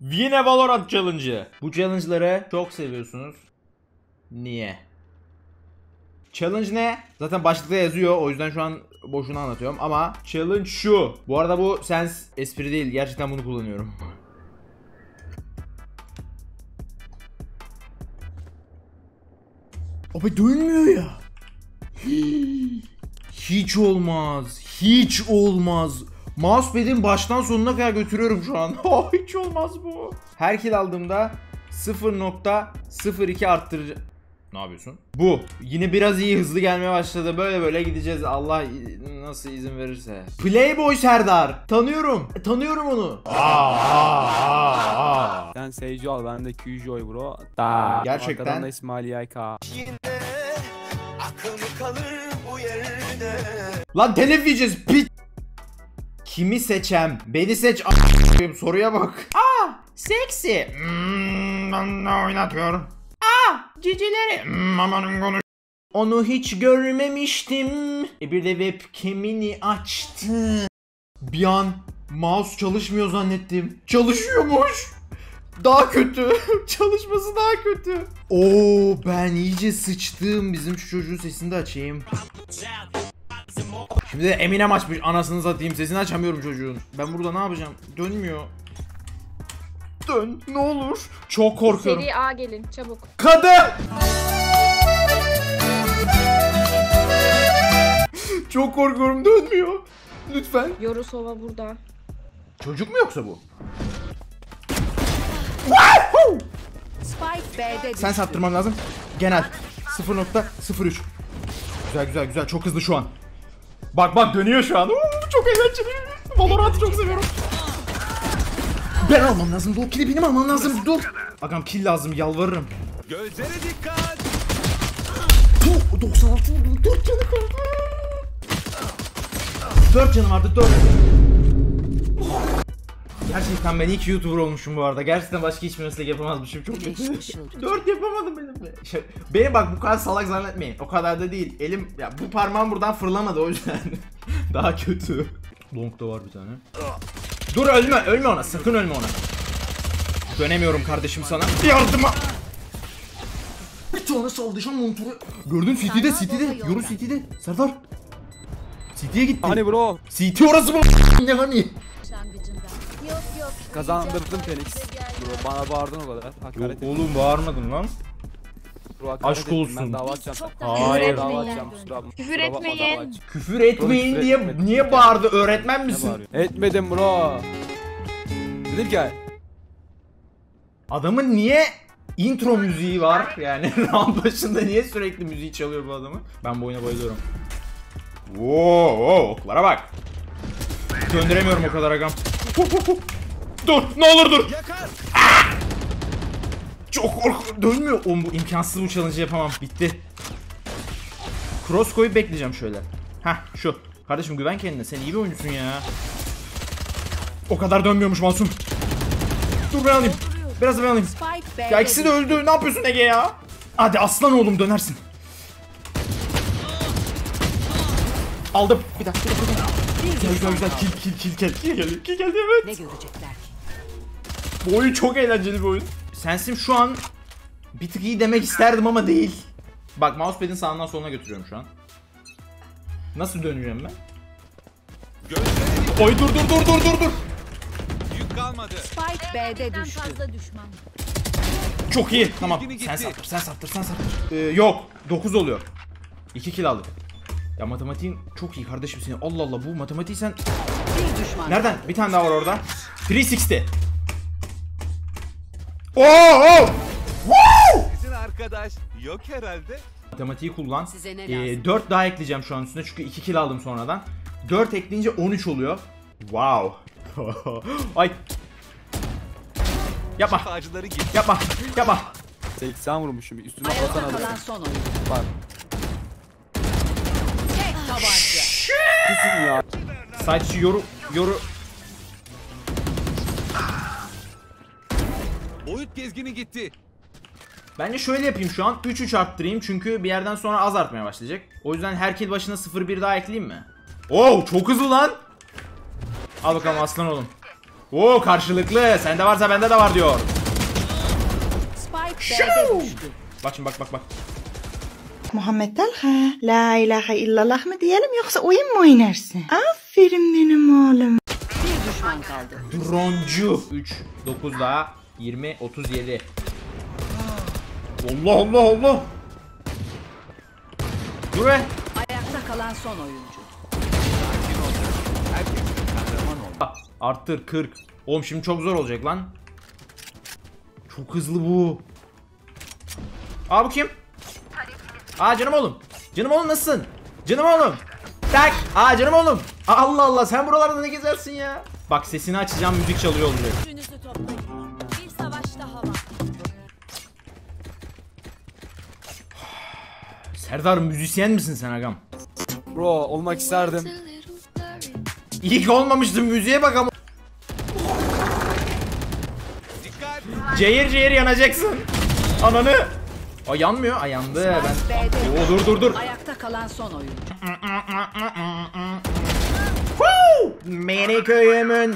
Yine Valorant Challenge'ı. Bu challenge'ları çok seviyorsunuz. Niye? Challenge ne? Zaten başlıkta yazıyor. O yüzden şu an boşuna anlatıyorum. Ama challenge şu. Bu arada bu sens espri değil. Gerçekten bunu kullanıyorum. Abi dönmüyor ya. Hiç olmaz. Hiç olmaz. Mousepad'in baştan sonuna kadar götürüyorum şu an. Hiç olmaz bu. Her kill aldığımda 0.02 arttırıcı. Ne yapıyorsun? Bu. Yine biraz iyi hızlı gelmeye başladı. Böyle böyle gideceğiz. Allah nasıl izin verirse. Playboy Serdar. Tanıyorum. Tanıyorum onu. Sen Sage al, ben de Qjoy bro. Gerçekten. Arkadan da İsmail Yayka. Lan telif yiyeceğiz. Pit. Kimi seçem? Beni seç. Soruya bak. Seksi. Ben ne oynatıyorum? Cicileri. Amanın konuş. Onu hiç görmemiştim. Bir de webcam'ini açtı. Bir an mouse çalışmıyor zannettim. Çalışıyormuş. Daha kötü. Çalışması daha kötü. Oo, ben iyice sıçtım. Bizim şu çocuğun sesini de açayım. Şimdi de Eminem açmış. Anasını satayım. Sesini açamıyorum çocuğun. Ben burada ne yapacağım? Dönmüyor. Dön. Ne olur. Çok korkuyorum. Seri A gelin çabuk. Kadın! Çok korkuyorum, dönmüyor. Lütfen. Yorusova burada. Çocuk mu yoksa bu? Spike B'de Sen sattırman lazım. Genel 0.03. Güzel güzel güzel, çok hızlı şu an. Bak dönüyor şu an. Çok eğlenceli. Valorant'ı çok seviyorum. Ben almam lazım. Dur, kill'i benim almam lazım. Dur. Agam kill lazım, yalvarırım. Gözlere dikkat. 96 vurdum. 4 canı kaldı. 4 canım vardı, 4. Gerçekten ben ilk YouTuber olmuşum bu arada. Gerçekten başka hiçbir meslek yapamazmışım. Çok kötü. 4 yapamadım benim de. Beni bak bu kadar salak zannetmeyin. O kadar da değil. Elim ya, bu parmağım buradan fırlamadı o yüzden. Daha kötü. Long da var bir tane. Dur, ölme ona. Sakın ölme ona. Dönemiyorum kardeşim sana. Yardıma. Bir tane saldıracağım monitörü. Gördün, City'de. Yoru City'de. Serdar. City'ye gitti. Hani bro? City orası mı? Ne hani? Kazandırdım Phoenix. Bro bana bağırdın o kadar. Hakaret ettin. Oğlum bağırmadın lan. Bro, hakaret aşk ettin. olsun. Ben dava açacağım. Hayır. Dava açacağım. Kusura bakma. Küfür etmeyin. Küfür etmeyin Küfür diye etmedim. niye bağırdı? Öğretmen Ne misin? bağırıyorsun? Etmedim bro. Dedim ki Adamın niye intro müziği var? Yani round başında niye sürekli müziği çalıyor bu adamın? Ben bu oyuna bayılıyorum. Oo, oklara bak. Döndüremiyorum o kadar agam. Dur, ne olur dur. Çok korkuyorum. Dönmüyor. Oğlum bu imkansız, bu challenge'ı yapamam. Bitti. Cross koyup bekleyeceğim şöyle. Heh, şu. Kardeşim güven kendine. Sen iyi bir oyuncusun ya. O kadar dönmüyormuş masum. Dur ben alayım. Biraz da ben alayım. Spike B'de Ya ikisi de öldü. Ne yapıyorsun Ege ya? Hadi aslan oğlum, dönersin. Aldım. Bir dakika. Güzel. Kill geldi evet. ne görecekler ki? Bu oyun çok eğlenceli bir oyun. Sensim şu an bir tık iyi demek isterdim ama değil. Bak mousepad'in sağından soluna götürüyorum şu an. Nasıl döneceğim ben? Oy dur. Yük kalmadı. Spike B'de düştü. Çok iyi. Tamam. Gitti. Sen saptır. Yok. 9 oluyor. 2 kill aldık. Ya matematiğin çok iyi kardeşim senin. Allah Allah, bu matematiği sen... Bir düşman. Nereden? Bir tane daha var orada. 360. Oo! Sizin arkadaş yok herhalde. Matematiği kullan. Size ne lazım? 4 daha ekleyeceğim şu an üstüne çünkü 2 kill aldım sonradan. 4 ekleyince 13 oluyor. Wow. Ay. Yapma. Ağacıları git. Yapma. 80 vurmuşum. Üstüne Ayakta basan kalan alırsın. son oyun. Bak. Tek tabanca. Kusun ya. Sadece yoru. Boyut gezgini gitti. Bence şöyle yapayım şu an. 3-3 arttırayım çünkü bir yerden sonra az artmaya başlayacak. O yüzden her kill başına 0-1 daha ekleyeyim mi? Oo, çok hızlı lan. Al bakalım aslan oğlum. Oo karşılıklı. Sende varsa bende de var diyor. Spike B'de düştü. Bak şimdi bak. Muhammed Talha, la ilahe illallah mı diyelim yoksa oyun mu oynarsın? Aferin benim oğlum. Bir düşman kaldı. Droncu. 3, 9 daha. 20, 37. Allah. Dur be. Ayakta kalan son oyuncu. Arttır 40. Oğlum şimdi çok zor olacak lan. Çok hızlı bu. Aa bu kim? Aa canım oğlum. Canım oğlum nasılsın? Canım oğlum. Tak. Aa canım oğlum. Allah Allah sen buralarda ne gezersin ya? Bak sesini açacağım müzik çalıyor olacak. Gücünüzü toplayın. Bir savaş daha var. Serdar müzisyen misin sen agam? Bro olmak isterdim. İyi ki olmamıştım müziğe bak ama. Dikkat. Cayır yanacaksın. Ananı. O yanmıyor. Ay yandı. Ben. B'de Oo, dur. ayakta kalan son oyuncu. Beni köyümün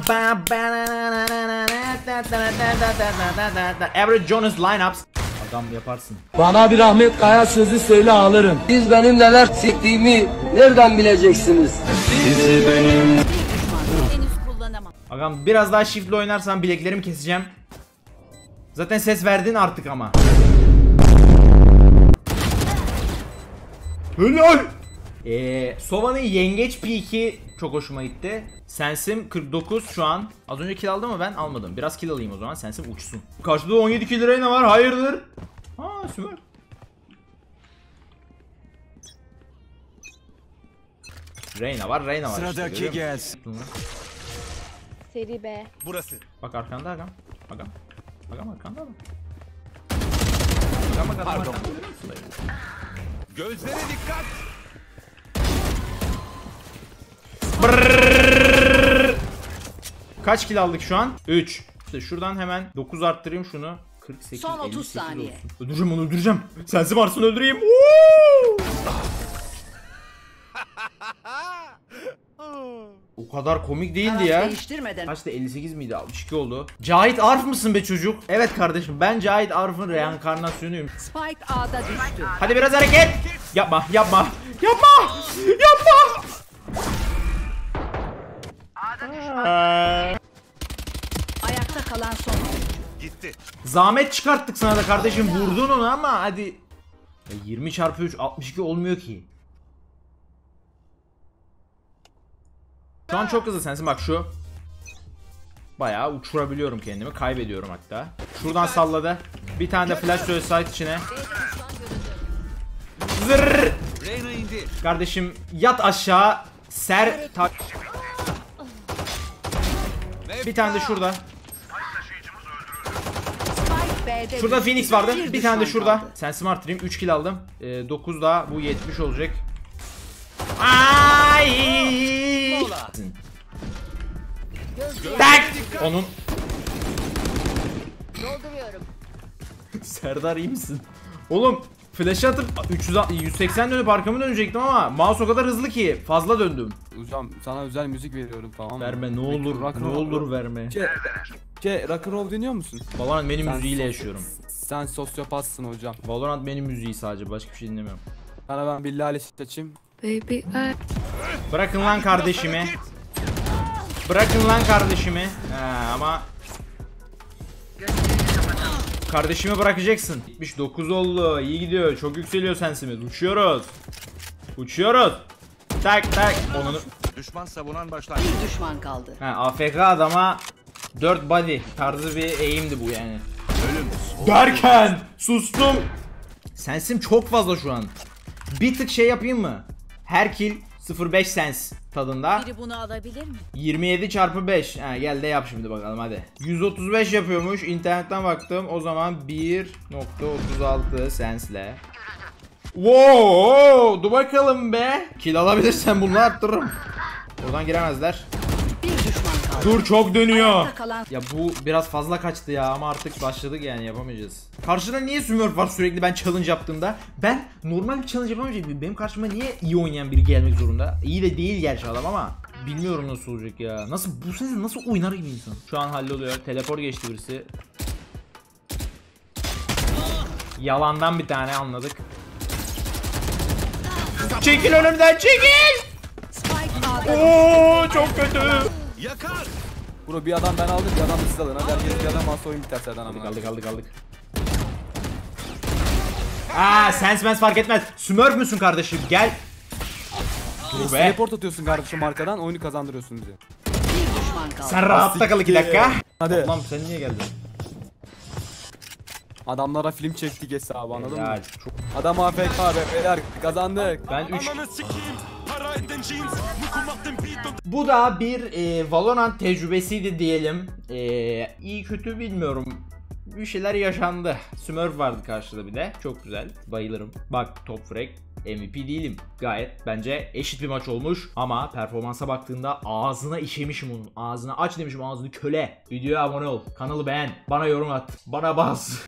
Average Jonas lineups. Adam yaparsın. Bana bir Ahmet Kaya sözü söyle alırım. Siz benim neler siktiğimi nereden bileceksiniz? Sizi benim... Henüz kullanamam. Agam biraz daha shift'le oynarsan bileklerimi keseceğim. Zaten ses verdin artık ama. Helal. Sova'nın yengeç peak'i çok hoşuma gitti. Sensim 49 şu an. Az önce kill aldım mı ben? Almadım. Biraz kill alayım o zaman. Sensim uçsun. Karşıda 17 kill ne var? Hayırdır? Aa süper. Reyna var Sıradaki işte, gelsin. Seri B. Burası. Bak arkanda agam. Agam arkanda adam. Agam. Gözlere dikkat. Kaç kill aldık şu an? 3. İşte şuradan hemen 9 arttırayım şunu. 48, Son 30 58 saniye. olsun. Öldüreceğim. Sensi varsın öldüreyim. Woo! O kadar komik değildi Taraf ya. değiştirmeden Kaçtı 58 miydi? 62 oldu. Cahit Arf mısın be çocuk? Evet kardeşim ben Cahit Arf'ın reenkarnasyonuyum. Spike A'da düştü. Hadi biraz hareket. Yapma. Ayakta kalan son oyuncu. Gitti. Zahmet çıkarttık sana da kardeşim vurdun onu ama hadi. Ya 20 çarpı 3 62 olmuyor ki. Şu an çok hızlı sensin bak şu. Bayağı uçurabiliyorum kendimi kaybediyorum hatta. Şuradan salladı. Bir tane de flash söyle site içine. Zırr. Reyna indi. Kardeşim yat aşağı. Tak. Bir tane de şurada. Spike B'de Şurada düştü. Phoenix vardı. Bir tane de düşman şurada. kaldı. Sensim arttırayım. 3 kill aldım. 9 daha bu 70 olacak. Ay! Tak! Onun. Dolduruyorum. Serdar iyi misin? Oğlum flash atıp 180 dönüp arkamı dönecektim ama mouse o kadar hızlı ki fazla döndüm. Hocam sana özel müzik veriyorum tamam mı? Verme ne olur. Rock Ne and roll- olur verme. Rock and roll dinliyor musun? Valorant benim Sen müziğiyle sos- yaşıyorum. Sen sosyopatsın hocam. Valorant benim müziği sadece başka bir şey dinlemiyorum. Sana ben Billie Eilish seçeyim. Bırakın lan kardeşimi. Bırakın lan kardeşimi. Ama kardeşimi bırakacaksın. 79 oldu. İyi gidiyor. Çok yükseliyor sensimiz. Uçuyoruz. Tak. Onu. Düşman savunan başlangıç. Bir düşman kaldı. AFK adama 4 body tarzı bir eğimdi bu yani. Derken sustum. Sensim çok fazla şu an. Bir tık şey yapayım mı? Her kill 0.5 sens tadında. Biri bunu alabilir mi? 27 çarpı 5. Gel de yap şimdi bakalım hadi. 135 yapıyormuş. İnternetten baktım. O zaman 1.36 sensle. Wow, dur bakalım be. Kill alabilirsen bunu arttırırım. Oradan giremezler. Bir düşman kaldı. Dur çok dönüyor. Ayakta kalan Ya bu biraz fazla kaçtı ya ama artık başladık yani yapamayacağız. Karşıda niye Smurf var sürekli ben challenge yaptığımda? Ben normal bir challenge yapamayacağım. Benim karşıma niye iyi oynayan biri gelmek zorunda? İyi de değil gerçi adam ama bilmiyorum nasıl olacak ya. Nasıl bu sesi nasıl oynar gibi insan. Şu an halloluyor. Teleport geçti birisi. Yalandan bir tane anladık. Çekil önümden, çekil. Spike A'da Oo çok kötü. Yakar. Bro bir adam ben aldım, bir adam siz alın. Hadi herkes bir adam alsa oyun biter Serdan amına. Aldık. Aa sense fark etmez. Smurf müsün kardeşim? Gel. Dur be. Teleport atıyorsun kardeşim arkadan, oyunu kazandırıyorsun bize. bir düşman kaldı. Sen rahatta kal 2 dakika. Hadi. Tamam sen niye geldin? Adamlara film çektik hesabı, anladın mı? Ya, çok... Adam AFK abi, beyler kazandık. Ben 3... Bu da bir Valorant tecrübesiydi diyelim. İyi kötü bilmiyorum. Bir şeyler yaşandı. Smurf vardı karşıda bir de. Çok güzel. Bayılırım. Bak top frag. MVP değilim. Gayet bence eşit bir maç olmuş. Ama performansa baktığında ağzına işemişim onun. Ağzına aç demişim, ağzını köle. Videoya abone ol. Kanalı beğen. Bana yorum at. Bana bas.